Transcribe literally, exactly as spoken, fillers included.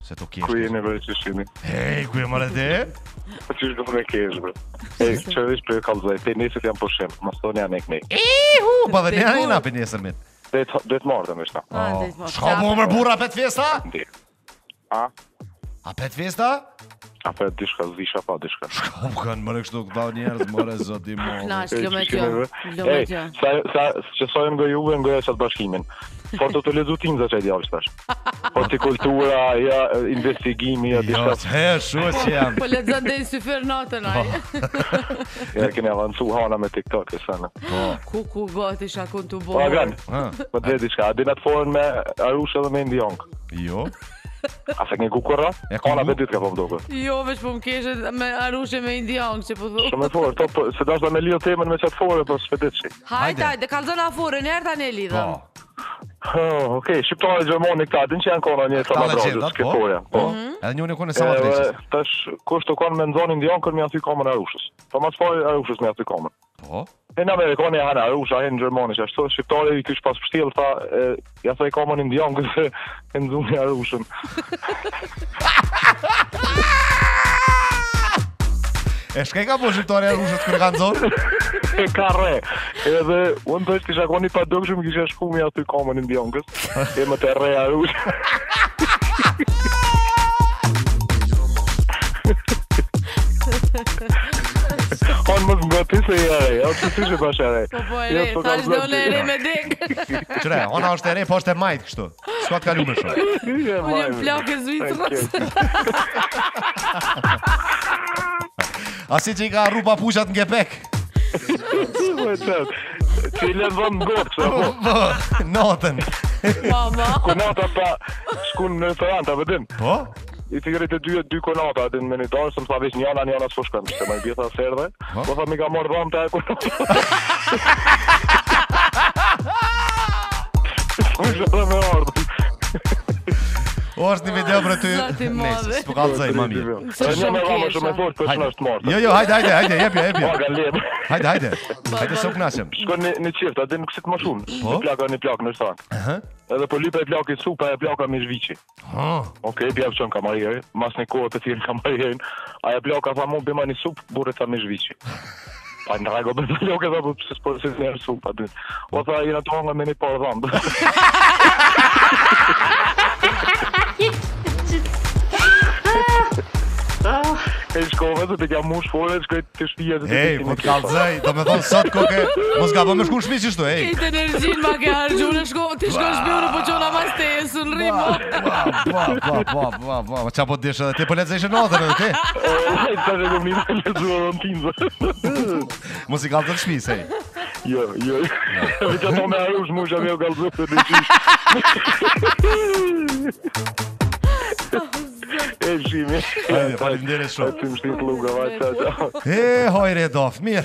Se to kesh. Ku jeni bre që shini? Hej, ku e marrë dhe? Po që shko me kesh bre. Ej, që vish për e kalzoj, te nesër jam po shem, mas tonë janë e kënej. Ihu, ba dhe ne janë i napi nesër mit. Dhe të marrë me shta. Shka mu mër burra pet festa? Ndi. A? A pet festa? A për dishka zisha pa dishka. Shka u kanë mërë kështu këta njerës mërë zoti mo. Flash, lo me kjo, lo me Ej, kjo. sa, sa, që sojnë nga juve, nga e qatë bashkimin. Po të të lezu tim za që e djallë shtash. Hortikultura, ja, investigimi, ja, Jo, dishka. he, shu që jam. Po lexon dhe syfer natën ai. Ja, kene avancu hana me TikTok, e sana. Ku ku gati shakun të Po, a bërë. ganë, po të dhe dishka, a dinat forën me Arusha dhe me Indionk. Jo. A se një kukurra? E ku Hana ku? be dytë ka po më duke. Jo, veç po më keshe me arushe me indian që po thu. Shumë e forë, to, po, se dash da me lijo temën me qatë forë, po s'pedit që. Hajde, hajde, kalzon afore, njerë tani e lidhëm. Po. Oh, okej, shqiptare Gjermoni këta, din që janë kona një sa Këta ma brajës, legendat, këtë po. forja. Po. Edhe njën e kone sa ma të Edhe, veqës. tash, kush të kanë me nëzoni Indian, kërë mi aty kamën Arushës. Po ma të fari Arushës me aty kamën. Po. E në Amerikani e hanë Arusha, e në Gjermani, që ashtu, shqiptare i kysh pas pështil, tha, e, ja sa i kamën Indian, këse e nëzuni Arushën. E shka i ka po shqiptare e rushët kërë kanë zonë? E ka re. Edhe, unë të është kisha koni pa dëgshëm, kisha shku mi aty kamën Indian, kësë. E më të re Arushë. Hanë më nga ti se i ere, o që si që pash ere. Po po e re, thash dhe unë e re me dek. Qëre, ona është e re, po është e majtë kështu. S'ka të kalu me shumë. Unë jem plak e Zvicrës. A si që i ka rrupa pushat në gepek? Që i lenë dhëmë në gopë, që po. Notën. Mama. Konata pa shkun në restorant, a vëdim. Po? I të gërit e dy, dy konata, adin me një darë, së më tha veç njana, njana s'po shkëm, që me i bjetha serdhe. Po tha mi ka morë dhamë të e konata. S'po shë dhe me ardhë. O është një video për ty. Zoti madhe. Nesë, s'po kalëzaj, mami. Se Një me shumë dhamë kesha. shumë e fort, për që në është marë. Jo, jo, hajde, hajde, hajde, jepja, jepja. Paga lebë. Hajde, hajde. Hajde, se u knashem. Shkon një, një qift, adin kësit më shumë. Po? Një plaka, një plak në restorant. Aha. Edhe po lipe e plaki supa e plaka me zhvici. Ha. Okej, bjavë qënë kamarjeri, mas një kohë të thirë kamarjerin, aja plaka tha mu bima një supë, burë tha me zhvici. Pa në rego bërë plaka tha, po pëse s'po se njerë supë aty. O tha, jena të hanga me një parë dhambë. E shkove, se të kja mush fore, shkoj të shpija të të Ej, po të kalëzaj, do me thonë sot koke, mos ga po me shku në shpi qështu, ej. Këtë energjin ma ke hargju në shko, ti shko në shpione po qona mas te e së në rimo. Pa, pa, pa, pa, pa, pa, qa po të dishë edhe ti, po letë zeshë notën edhe ti. E, të që kom një në lezu edhe në tinzë. Mos i kalëzë në shpi, sej. Jo, jo, vi që to me arush, mu që me o galëzë të në qish. E shimi. Hajde, faleminderit shumë. Aty më shtitë luga, vaj, qa, qa. E, hojre dof, mirë.